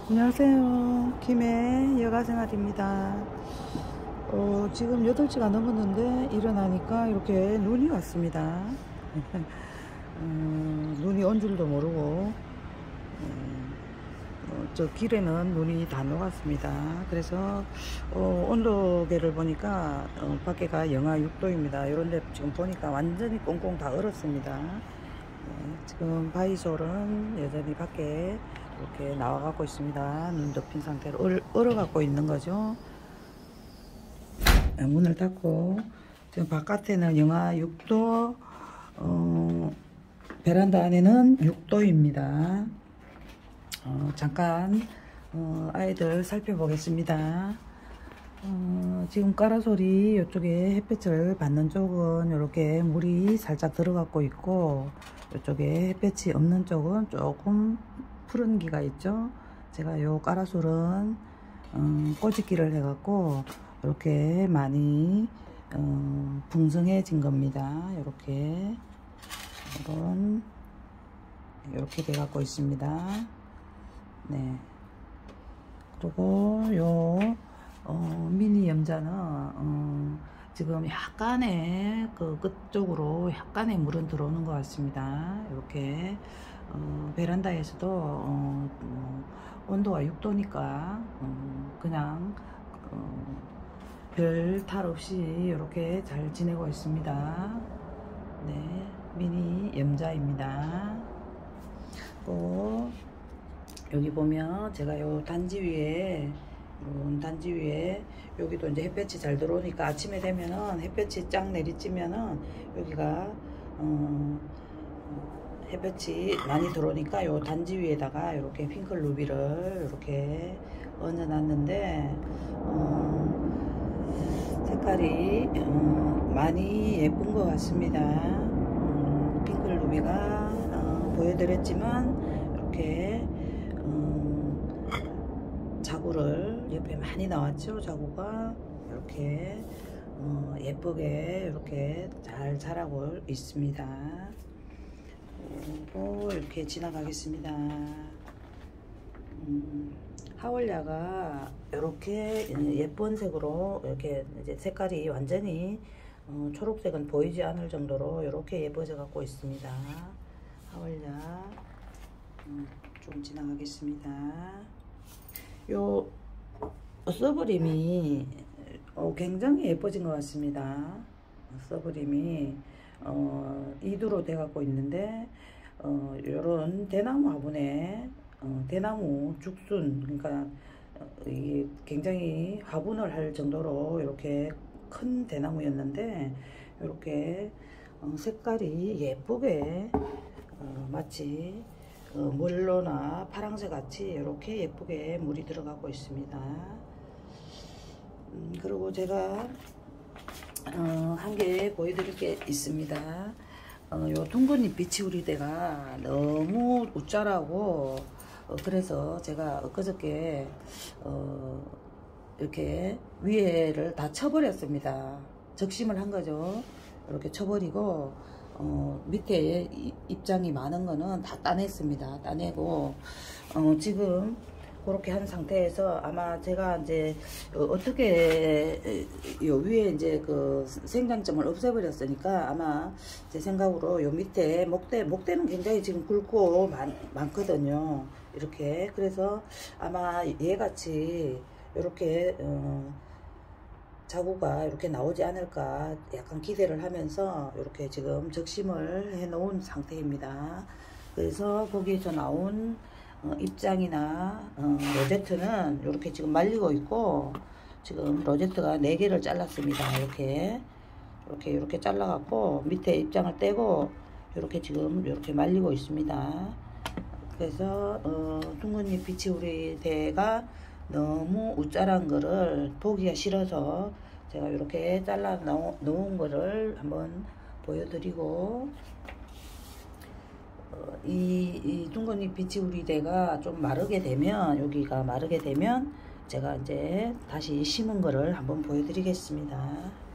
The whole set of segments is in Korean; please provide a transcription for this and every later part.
안녕하세요. 김해 여가생활입니다. 지금 8시가 넘었는데 일어나니까 이렇게 눈이 왔습니다. 눈이 온 줄도 모르고 저 길에는 눈이 다 녹았습니다. 그래서 온도계를 보니까 밖에가 영하 6도입니다. 이런데 지금 보니까 완전히 꽁꽁 다 얼었습니다. 지금 바이솔은 여전히 밖에 이렇게 나와 갖고 있습니다. 눈 덮인 상태로 얼어 갖고 있는 거죠. 문을 닫고 지금 바깥에는 영하 6도, 베란다 안에는 6도입니다. 잠깐 아이들 살펴보겠습니다. 지금 까라솔이 이쪽에 햇볕을 받는 쪽은 이렇게 물이 살짝 들어가고 있고, 이쪽에 햇볕이 없는 쪽은 조금 푸른 기가 있죠. 제가 요 까라솔은 꼬집기를 해갖고 이렇게 많이 풍성해진 겁니다. 이렇게 돼갖고 있습니다. 네. 그리고 요 미니 염자는 지금 약간의 끝쪽으로 약간의 물은 들어오는 것 같습니다. 이렇게 베란다에서도 온도가 6도니까 그냥 별 탈 없이 이렇게 잘 지내고 있습니다. 네, 미니 염자입니다. 또 여기 보면 제가 요 단지 위에 여기도 이제 햇볕이 잘 들어오니까 아침에 되면은 햇볕이 쫙 내리쬐면은 여기가 햇볕이 많이 들어오니까 요 단지 위에다가 이렇게 핑클 루비를 이렇게 얹어 놨는데 색깔이 많이 예쁜 것 같습니다. 핑클 루비가 보여드렸지만 이렇게 자구를 옆에 많이 나왔죠. 자구가 이렇게 예쁘게 이렇게 잘 자라고 있습니다. 그리고 이렇게 지나가겠습니다. 하월야가 이렇게 예쁜 색으로 이렇게 이제 색깔이 완전히 초록색은 보이지 않을 정도로 이렇게 예뻐져 갖고 있습니다. 하월야 좀 지나가겠습니다. 요 서브림이 굉장히 예뻐진 것 같습니다. 서브림이 2두로 돼 갖고 있는데 요런 대나무 화분에 대나무 죽순, 그러니까 이게 굉장히 화분을 할 정도로 이렇게 큰 대나무였는데 이렇게 색깔이 예쁘게 마치 몰로나 파랑새 같이 이렇게 예쁘게 물이 들어가고 있습니다. 그리고 제가 한 개 보여드릴 게 있습니다. 요 둥근잎 비치우리대가 너무 웃자라고 그래서 제가 엊그저께 이렇게 위에를 다 쳐버렸습니다. 적심을 한 거죠. 이렇게 쳐버리고 밑에 입장이 많은 거는 다 따냈습니다. 따내고 지금 그렇게 한 상태에서 아마 제가 이제 어떻게 요 위에 이제 그 생장점을 없애버렸으니까 아마 제 생각으로 요 밑에 목대는 굉장히 지금 굵고 많거든요. 이렇게 그래서 아마 얘같이 이렇게 자구가 이렇게 나오지 않을까 약간 기대를 하면서 이렇게 지금 적심을 해 놓은 상태입니다. 그래서 거기에서 나온 입장이나 로제트는 이렇게 지금 말리고 있고, 지금 로제트가 4개를 잘랐습니다. 이렇게 잘라 갖고 밑에 입장을 떼고 이렇게 지금 이렇게 말리고 있습니다. 그래서 둥근잎 비치우리대가 너무 웃자란 거를 보기가 싫어서 제가 이렇게 잘라 놓은 거를 한번 보여드리고, 이 둥근잎 비치우리대가 좀 마르게 되면, 여기가 마르게 되면 제가 이제 다시 심은 거를 한번 보여드리겠습니다.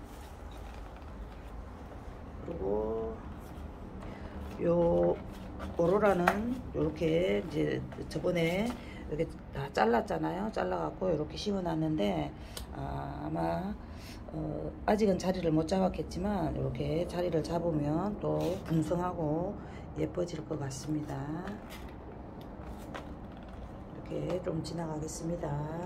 그리고 요 오로라는 이렇게 이제 저번에 이렇게 다 잘랐잖아요. 잘라갖고 이렇게 심어놨는데 아마 아직은 자리를 못 잡았겠지만 이렇게 자리를 잡으면 또 풍성하고 예뻐질 것 같습니다. 이렇게 좀 지나가겠습니다.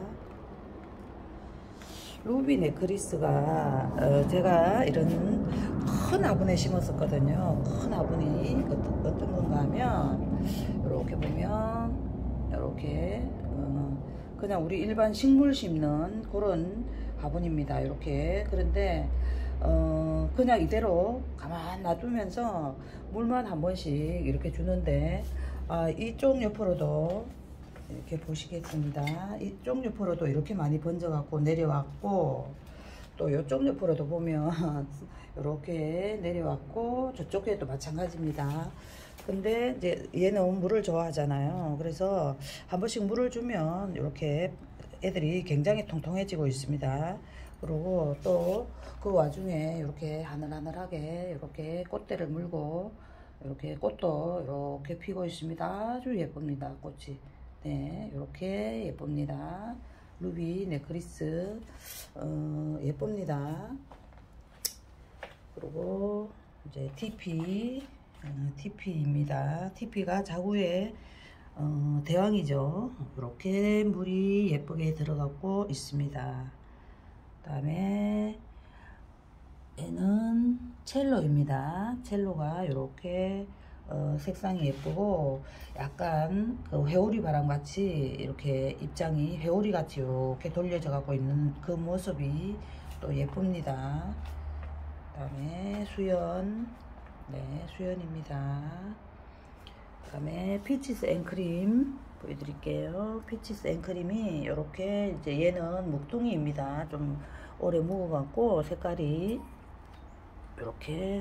루비 네크리스가 제가 이런 큰 화분에 심었었거든요. 큰 화분이 어떤 건가 하면 이렇게 보면 이렇게 그냥 우리 일반 식물 심는 그런 화분입니다. 이렇게. 그런데 그냥 이대로 가만 놔두면서 물만 한 번씩 이렇게 주는데 이쪽 옆으로도 이렇게 보시겠습니다. 이쪽 옆으로도 이렇게 많이 번져 갖고 내려왔고, 또 이쪽 옆으로도 보면 이렇게 내려왔고, 저쪽에도 마찬가지입니다. 근데 이제 얘는 물을 좋아하잖아요. 그래서 한 번씩 물을 주면 이렇게 애들이 굉장히 통통해지고 있습니다. 그리고 또 그 와중에 이렇게 하늘하늘하게 이렇게 꽃대를 물고 이렇게 꽃도 이렇게 피고 있습니다. 아주 예쁩니다. 꽃이. 네, 이렇게 예쁩니다. 루비 네크리스 예쁩니다. 그리고 이제 TP입니다. TP가 자구의 대왕이죠. 이렇게 물이 예쁘게 들어가고 있습니다. 그 다음에 얘는 첼로입니다. 첼로가 이렇게 색상이 예쁘고 약간 그 회오리 바람 같이 이렇게 입장이 회오리 같이 이렇게 돌려져 가고 있는 그 모습이 또 예쁩니다. 그 다음에 수연, 네, 수연입니다. 그 다음에 피치스 앤크림 보여드릴게요. 피치스 앤크림이 이렇게 이제 얘는 묵둥이입니다. 좀 오래 묵어갖고 색깔이 이렇게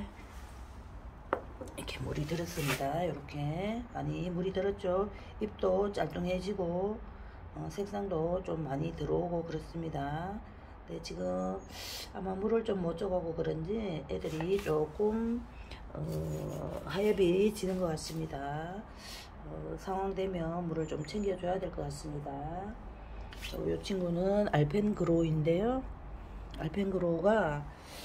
물이 들었습니다. 이렇게 많이 물이 들었죠. 잎도 짤뚱해지고 색상도 좀 많이 들어오고 그렇습니다. 네, 지금 아마 물을 좀 못 줘가고 그런지 애들이 조금 하엽이 지는 것 같습니다. 상황 되면 물을 좀 챙겨줘야 될 것 같습니다. 이 친구는 알펜그로우인데요. 알펜그로우가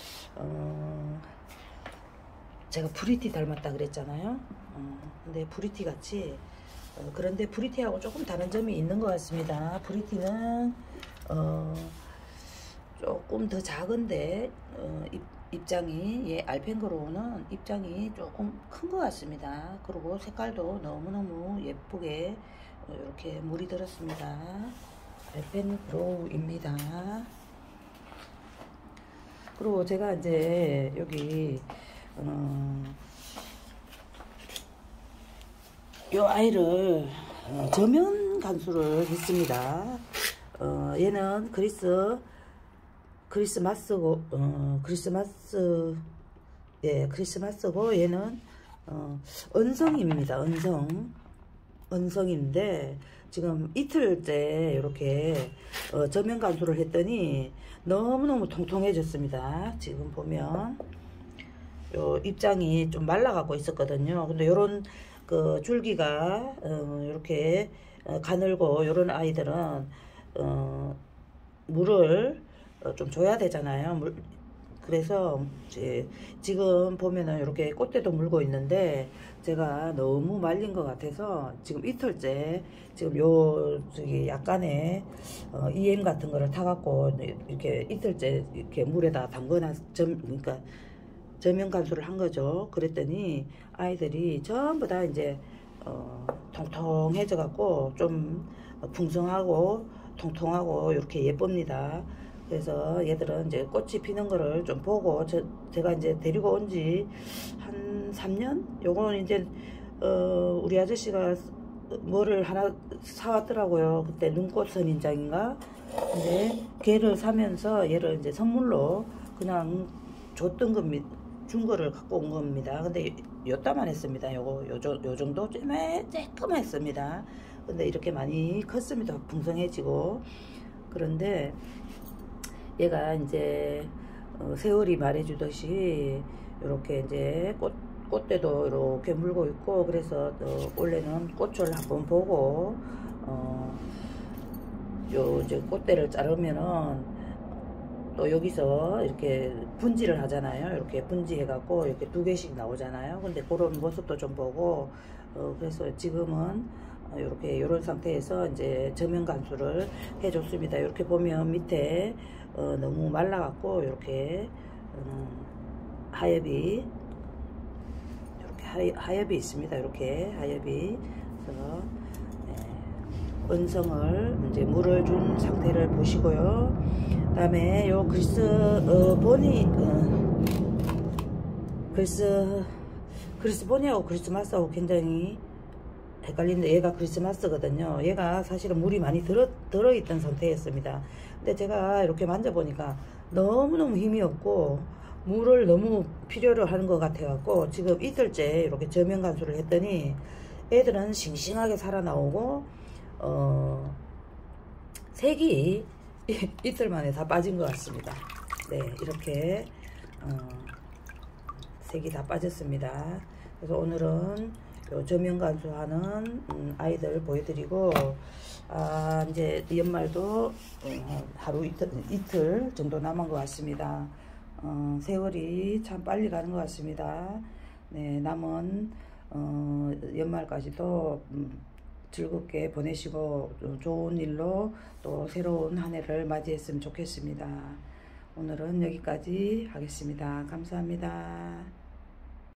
제가 브리티 닮았다 그랬잖아요. 근데 브리티 같이 그런데 브리티하고 조금 다른 점이 있는 것 같습니다. 브리티는 조금 더 작은데 입장이 알펜그로우는 입장이 조금 큰 것 같습니다. 그리고 색깔도 너무너무 예쁘게 이렇게 물이 들었습니다. 알펜그로우입니다. 그리고 제가 이제 여기 요 아이를 저면 간수를 했습니다. 얘는 크리스마스고 크리스마스고 얘는 은성입니다. 은성인데 지금 이틀째 이렇게 저면 간수를 했더니 너무너무 통통해졌습니다. 지금 보면 요 입장이 좀 말라가고 있었거든요. 근데 요런 그 줄기가 이렇게 가늘고 요런 아이들은 물을 좀 줘야 되잖아요. 그래서 이제 지금 보면은 이렇게 꽃대도 물고 있는데 제가 너무 말린 것 같아서 지금 이틀째 지금 저기 약간의 EM 같은 거를 타갖고 이렇게 이틀째 이렇게 물에다 담거나 그러니까 저면 간수를 한 거죠. 그랬더니 아이들이 전부 다 이제 통통해져 갖고 좀 풍성하고 통통하고 이렇게 예쁩니다. 그래서 얘들은 이제 꽃이 피는 거를 좀 보고 제가 이제 데리고 온 지 한 3년? 요거는 이제 우리 아저씨가 뭐를 하나 사왔더라고요. 그때 눈꽃 선인장인가? 근데 걔를 사면서 얘를 이제 선물로 그냥 줬던 겁니다. 준 거를 갖고 온 겁니다. 근데 요따만 했습니다. 요 정도 쬐끔했습니다. 근데 이렇게 많이 컸습니다. 풍성해지고. 그런데 얘가 이제 세월이 말해주듯이 이렇게 이제 꽃대도 이렇게 물고 있고, 그래서 원래는 꽃을 한번 보고 요 이제 꽃대를 자르면은 또 여기서 이렇게 분지를 하잖아요. 이렇게 분지해 갖고 이렇게 2개씩 나오잖아요. 근데 그런 모습도 좀 보고 그래서 지금은 이렇게 이런 상태에서 이제 저면 간수를 해줬습니다. 이렇게 보면 밑에 너무 말라 갖고 이렇게 하엽이 이렇게 하엽이 있습니다. 이렇게 하엽이. 그래서 원성을 이제 물을 준 상태를 보시고요. 그다음에 요 그리스본이 그리스본이하고 그리스마스하고 굉장히 헷갈리는데, 얘가 크리스마스거든요. 얘가 사실은 물이 많이 들어있던 상태였습니다. 근데 제가 이렇게 만져보니까 너무너무 힘이 없고 물을 너무 필요로 하는 것 같아 갖고 지금 이틀째 이렇게 저면 간수를 했더니 애들은 싱싱하게 살아나오고 색이 이틀 만에 다 빠진 것 같습니다. 네, 이렇게 색이 다 빠졌습니다. 그래서 오늘은 요 저면 간수하는 아이들 보여드리고, 이제 연말도 하루 이틀 정도 남은 것 같습니다. 세월이 참 빨리 가는 것 같습니다. 네, 남은 연말까지도 즐겁게 보내시고 좋은 일로 또 새로운 한 해를 맞이했으면 좋겠습니다. 오늘은 여기까지 하겠습니다. 감사합니다.